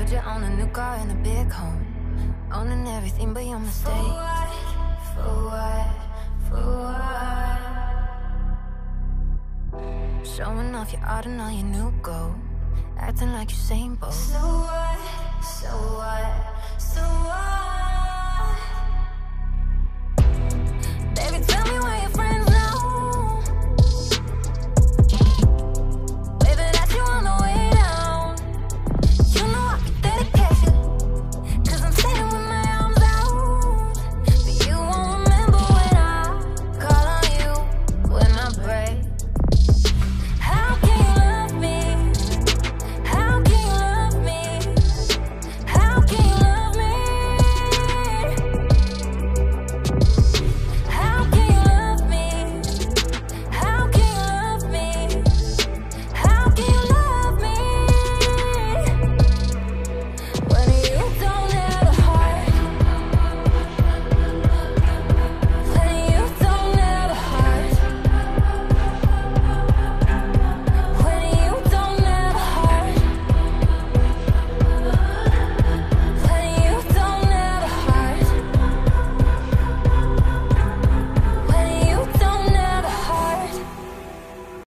Heard you own a new car and a big home, owning everything but your mistake. For what? For what? Showing off your art and all your new gold, acting like Usain Bolt. So what? So what? So what?